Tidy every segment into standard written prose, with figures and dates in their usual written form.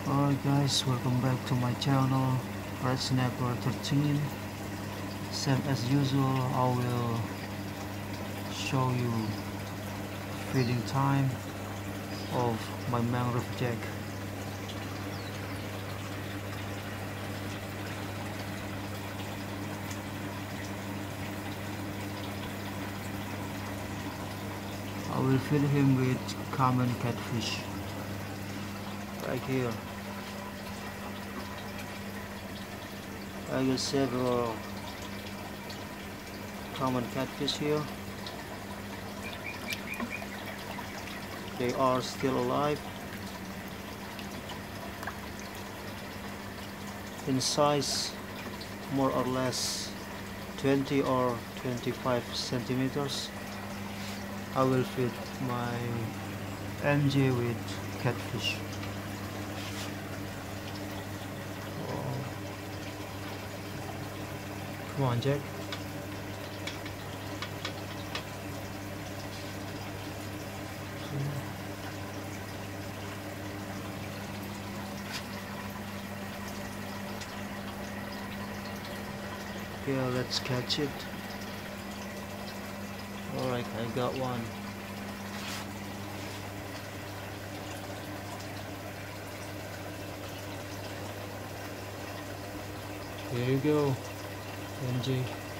Alright guys, welcome back to my channel, Red Snapper 13. Same as usual, I will show you feeding time of my mangrove jack. I will feed him with common catfish right here. I got several common catfish here. They are still alive. In size more or less 20 or 25 centimeters. I will feed my MJ with catfish. Come on, Jack. Yeah, let's catch it. Alright, I got one. Here you go, MJ.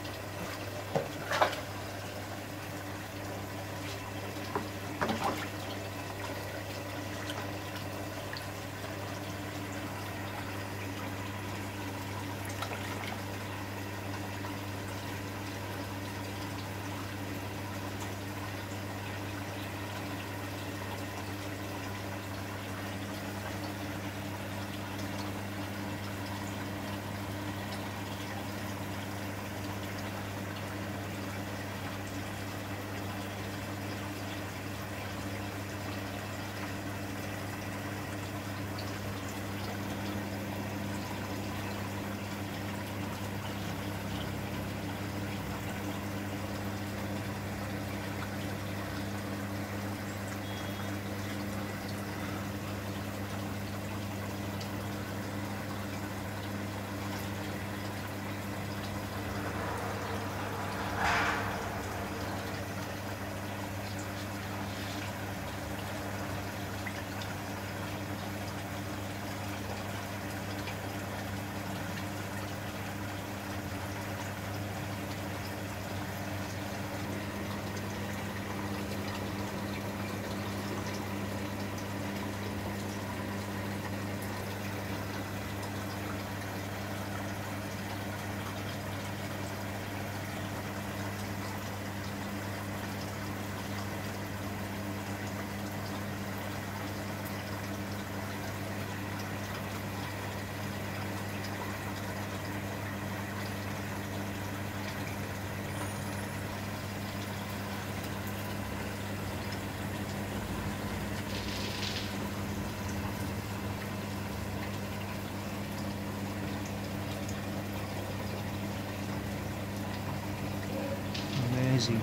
Amazing.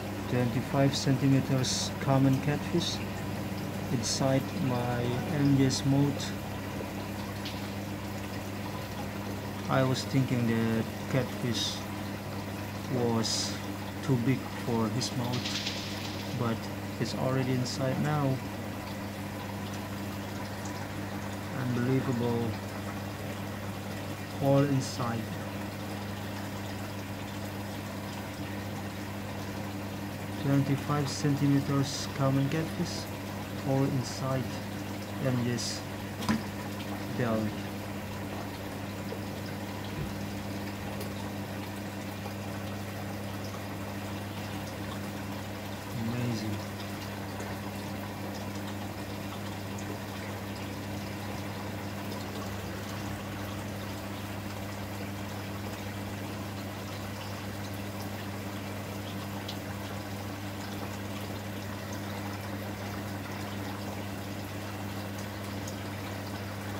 25 centimeters common catfish inside my MJ's moat. I was thinking that catfish was too big for his mouth, but it's already inside now. Unbelievable. All inside. 25 centimeters common catfish all inside MJ's belly.